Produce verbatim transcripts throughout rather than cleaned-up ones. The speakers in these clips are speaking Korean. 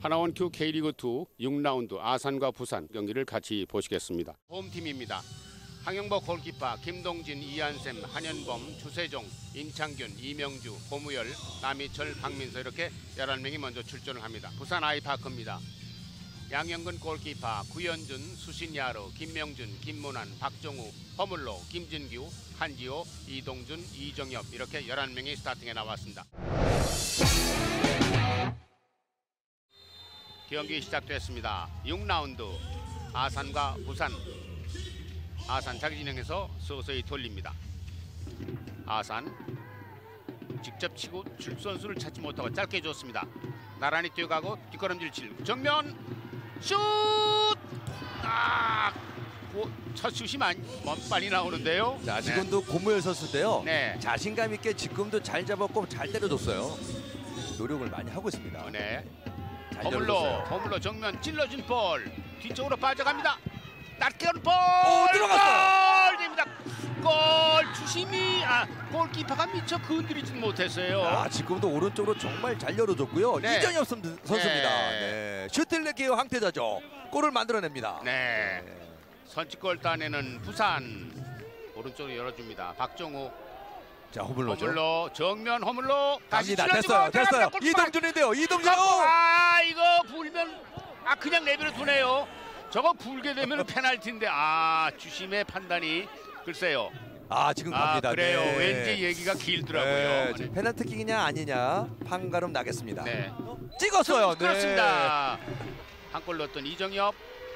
하나원큐 K리그 투 육 라운드 아산과 부산 경기를 같이 보시겠습니다. 홈팀입니다. 황영복 골키퍼, 김동진, 이한샘, 한현범, 주세종, 임창균, 이명주, 고무열, 남희철, 박민서 이렇게 열한 명이 먼저 출전을 합니다. 부산 아이파크입니다. 양영근 골키퍼, 구현준, 수신야로, 김명준, 김문환, 박정우, 허물로, 김진규, 한지호, 이동준, 이정엽 이렇게 열한 명이 스타팅에 나왔습니다. 경기 시작됐습니다. 육 라운드 아산과 부산. 아산 자기 진영에서 서서히 돌립니다. 아산 직접 치고 줄 선수를 찾지 못하고 짧게 줬습니다. 나란히 뛰어가고 뒷걸음질 칠 정면 슛! 아! 첫 슛이 많이 빨리 나오는데요. 자, 지금도 네. 고무열 선수인데요. 네. 자신감 있게 지금도 잘 잡았고 잘 때려줬어요. 노력을 많이 하고 있습니다. 어, 네. 잘 허물로, 열어줬어요. 허물로 정면 찔러준 볼 뒤쪽으로 빠져갑니다. 낮게 온 볼! 오, 들어갔어요! 골입니다. 골! 주심이 아 골키퍼가 미처 건드리진 못했어요. 아, 지금도 오른쪽으로 정말 잘 열어줬고요. 네. 이정엽 선수입니다. 네. 네. 슈틸레기의 황태자죠. 골을 만들어냅니다. 네. 네. 선취골 따내는 부산. 오른쪽으로 열어줍니다. 박정우. 자, 허물로죠. 허물로 정면 허물로 다시 갑니다. 찔러주고 됐어요. 됐어요. 골 이동준인데요. 이동준. 아, 이거 불면 아 그냥 내버려 두네요. 저거 불게 되면 페널티인데 아 주심의 판단이 글쎄요. 아, 지금 갑니다. 아, 그래요. 네. 왠지 얘기가 길더라고요. 네. 지금 페널티킥이냐 아니냐 판가름 나겠습니다. 네. 찍었어요. 네. 그렇습니다. 한 골 넣었던 이정엽.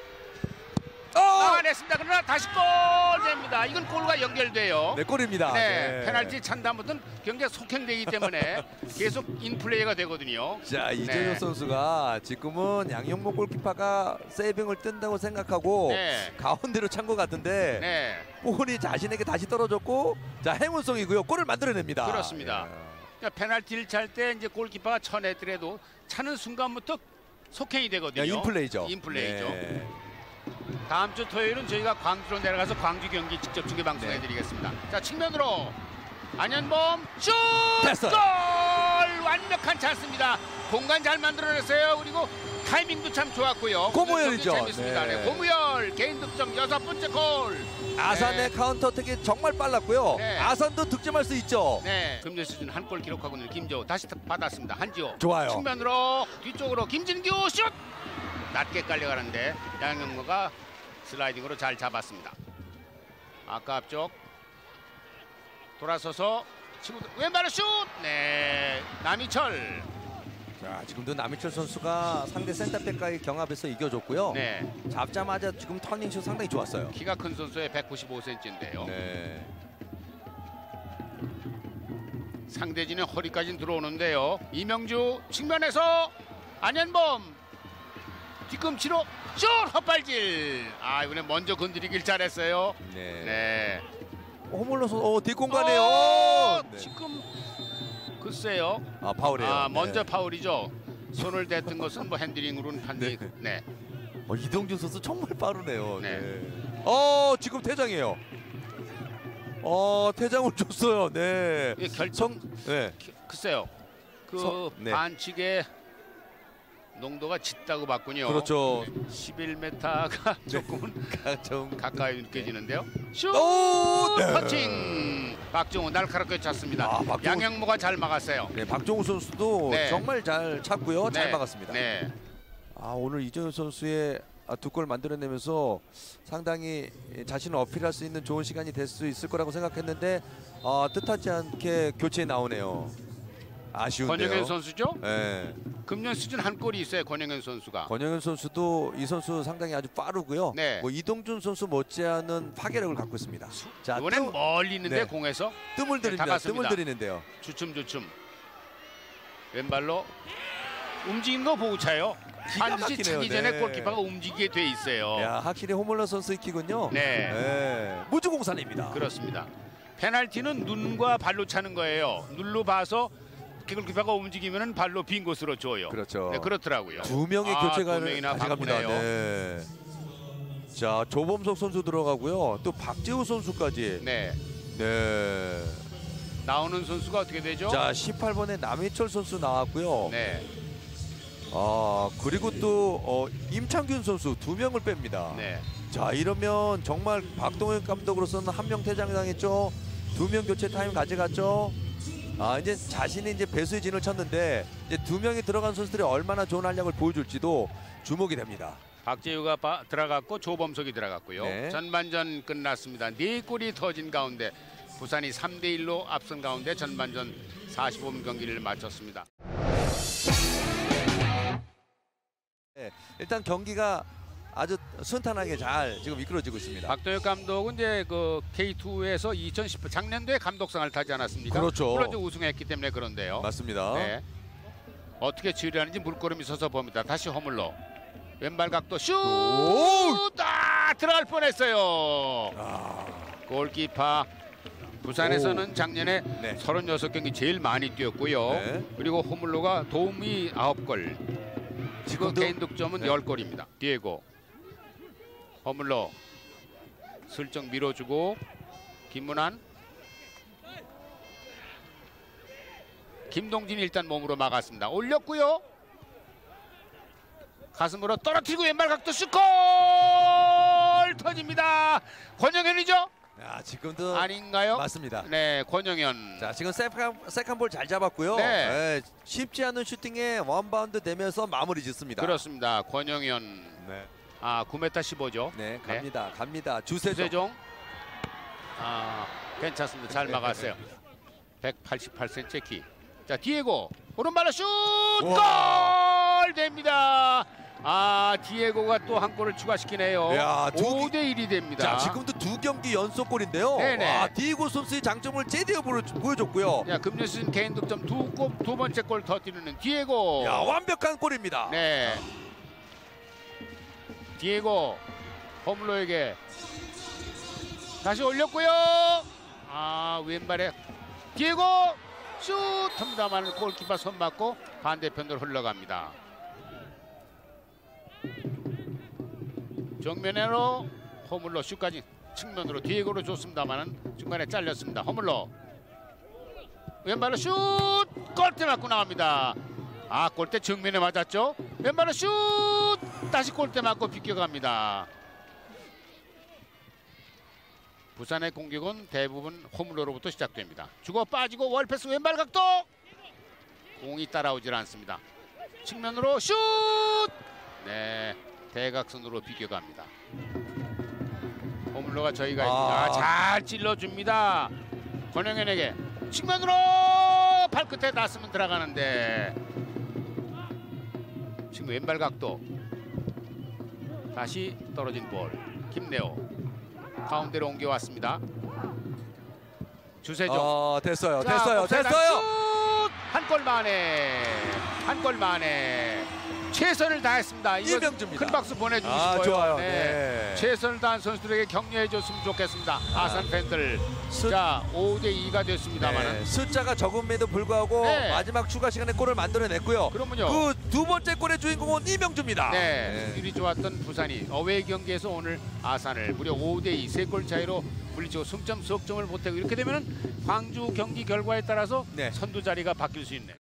어! 막아냈습니다. 그러나 다시 골 됩니다. 이건 골과 연결돼요. 네, 골입니다. 네, 네. 페널티 찬 다음부터는 경기가 속행되기 때문에 계속 인플레이가 되거든요. 자, 이정엽 네. 선수가 지금은 양용목 골키퍼가 세이빙을 뜬다고 생각하고 네. 가운데로 찬 것 같은데 네, 볼이 자신에게 다시 떨어졌고 자, 행운성이고요. 골을 만들어냅니다. 그렇습니다. 예. 그러니까 페널티를 찰 때 이제 골키퍼가 쳐냈더라도 차는 순간부터 속행이 되거든요. 야, 인플레이죠. 인플레이죠. 네. 다음 주 토요일은 저희가 광주로 내려가서 광주 경기 직접 중계 방송해드리겠습니다. 네. 자, 측면으로 안현범 슛! 됐어요. 골! 완벽한 찬스입니다. 공간 잘 만들어냈어요. 그리고 타이밍도 참 좋았고요. 고무열이죠. 재밌습니다. 네. 네. 고무열 개인 득점 여섯 번째 골. 아산의 네. 카운터 어택이 정말 빨랐고요. 네. 아산도 득점할 수 있죠. 네, 금년 시즌 한 골 기록하고 있는 김지호 다시 받았습니다. 한지호 좋아요. 측면으로 뒤쪽으로 김진규 슛! 낮게 깔려가는데 양영모가 슬라이딩으로 잘 잡았습니다. 아까 앞쪽 돌아서서 치고 왼발로 슛! 네, 남희철. 자, 지금도 남희철 선수가 상대 센터백과의 경합에서 이겨줬고요. 네, 잡자마자 지금 터닝슛 상당히 좋았어요. 키가 큰 선수의 백구십오 센티미터인데요. 네. 상대진의 허리까지 들어오는데요. 이명주 측면에서 안현범 뒤꿈치로 슛! 헛발질. 아, 이번에 먼저 건드리길 잘했어요. 네. 네. 허물러서 어, 뒷공간에요. 어, 네. 지금 글쎄요. 아, 파울이에요. 아, 네. 먼저 파울이죠. 손을 댔던 것은 뭐 핸들링으로는 판정이. 네. 네. 어, 이동준 선수 정말 빠르네요. 네. 네. 어, 지금 퇴장이에요. 어, 퇴장을 줬어요. 네. 이게 결정. 네. 글쎄요. 그 서, 네. 반칙의 농도가 짙다고 봤군요. 그렇죠. 네. 십일 미터가 조금은 좀 가까이 느껴지는데요. 슛! 오, 네. 터칭. 박정우 날카롭게 찼습니다. 아, 박정우- 양양모가 잘 막았어요. 네, 박종우 선수도 네. 정말 잘 찼고요. 잘 네. 막았습니다. 네. 아, 오늘 이정현 선수의 두 골 만들어내면서 상당히 자신을 어필할 수 있는 좋은 시간이 될 수 있을 거라고 생각했는데 어, 뜻하지 않게 교체에 나오네요. 아쉬운데요. 권영현 선수죠? 네. 금년 시즌 한 골이 있어요. 권영현 선수가. 권영현 선수도 이 선수 상당히 아주 빠르고요. 네. 뭐 이동준 선수 못지않은 파괴력을 갖고 있습니다. 자, 이번엔 뜸, 멀리 있는데 네. 공에서 뜸을 네, 들입니다. 다갔습니다. 뜸을 들이는데요. 주춤주춤. 왼발로 움직이는 거 보고 차요. 기가 반드시 막히네요. 차기 전에 네. 골키퍼가 움직이게 돼 있어요. 야, 확실히 호물러 선수의 킥은요. 네. 네. 무주공산입니다. 그렇습니다. 페널티는 눈과 발로 차는 거예요. 눈로 봐서 골키퍼가 움직이면 발로 빈 곳으로 줘요. 그렇죠. 네, 그렇더라고요. 두 명의 아, 교체가 두 명이나 가져갑니다. 바꾸네요. 네. 자, 조범석 선수 들어가고요. 또 박재우 선수까지. 네. 네. 나오는 선수가 어떻게 되죠? 자, 십팔 번에 남희철 선수 나왔고요. 네. 아 그리고 또 어, 임창균 선수 두 명을 뺍니다. 네. 자 이러면 정말 박동현 감독으로서는 한 명 퇴장당했죠. 두 명 교체 타임 가져갔죠. 아 이제 자신이 이제 배수의 진을 쳤는데 이제 두 명이 들어간 선수들이 얼마나 좋은 활약을 보여줄지도 주목이 됩니다. 박재유가 바, 들어갔고 조범석이 들어갔고요. 네. 전반전 끝났습니다. 네 골이 터진 가운데 부산이 삼 대 일로 앞선 가운데 전반전 사십오 분 경기를 마쳤습니다. 네, 일단 경기가 아주 순탄하게 잘 지금 이끌어지고 있습니다. 박도혁 감독은 이제 그 케이투에서 이천십 작년도에 감독상을 타지 않았습니까? 그렇죠. 물론 이제 우승했기 때문에 그런데요. 맞습니다. 네. 어떻게 처리하는지 물꼬름이 서서 봅니다. 다시 허물로 왼발 각도 슛! 오! 아, 들어갈 뻔했어요. 아, 골키퍼 부산에서는 작년에 네. 서른여섯 경기 제일 많이 뛰었고요. 네. 그리고 호물로가 도움이 아홉 골. 지금 지금도- 개인 득점은 네. 열 골입니다. 디에고 허물로 슬쩍 밀어주고 김문환 김동진이 일단 몸으로 막았습니다. 올렸고요. 가슴으로 떨어뜨리고 왼발 각도 슛골 터집니다. 권영현이죠? 야, 지금도 아닌가요? 맞습니다. 네, 권영현. 자 지금 세컨, 세컨볼 잘 잡았고요. 네. 네, 쉽지 않은 슈팅에 원바운드 되면서 마무리 짓습니다. 그렇습니다. 권영현. 네, 아, 구 미터 십오죠. 네 갑니다. 갑니다. 주세종. 주세종. 아, 괜찮습니다. 잘 막았어요. 백팔십팔 센티미터 키. 자, 디에고 오른발로 슛! 우와. 골 됩니다. 아, 디에고가 또 한 골을 추가시키네요. 야, 두 오 대 일이 됩니다. 자 지금도 두 경기 연속골인데요. 네네. 와, 디에고 선수의 장점을 제대로 보여- 보여줬고요. 자, 금년 시즌 개인 득점 두, 골, 두 번째 골 터뜨리는 디에고. 야 완벽한 골입니다. 네. 디에고 허물로에게 다시 올렸고요. 아, 왼발에 디에고 슛 합니다만 골키퍼 손 맞고 반대편으로 흘러갑니다. 정면으로 허물로 슛까지 측면으로 디에고로 줬습니다만 중간에 잘렸습니다. 허물로 왼발로 슛 골대 맞고 나갑니다. 아, 골대 정면에 맞았죠. 왼발로 슛 다시 골대 맞고 비껴갑니다. 부산의 공격은 대부분 홈으로부터 시작됩니다. 주고 빠지고 월패스 왼발 각도 공이 따라오질 않습니다. 측면으로 슛! 네, 대각선으로 비껴갑니다. 홈으로가 저희가 아. 아, 잘 찔러줍니다. 권영현에게 측면으로 발끝에 닿았으면 들어가는데 지금 왼발 각도 다시 떨어진 볼 김내호 가운데로 옮겨왔습니다. 주세종. 어, 됐어요. 자, 됐어요. 옵사이드 됐어요. 한 골 만에 한 골 만에 최선을 다했습니다. 이거 이명주입니다. 큰 박수 보내주고 아, 싶어요. 좋아요. 네. 네. 최선을 다한 선수들에게 격려해줬으면 좋겠습니다. 아산 팬들. 수- 자, 오 대 이가 됐습니다만은. 네, 숫자가 적음에도 불구하고 네. 마지막 추가 시간에 골을 만들어냈고요. 그러면요. 그 두 번째 골의 주인공은 이명주입니다. 네, 승률이 좋았던 부산이 어웨이 경기에서 오늘 아산을 무려 오 대 이 세 골 차이로 물리치고 승점 석점을 보태고 이렇게 되면 광주 경기 결과에 따라서 네. 선두 자리가 바뀔 수 있네.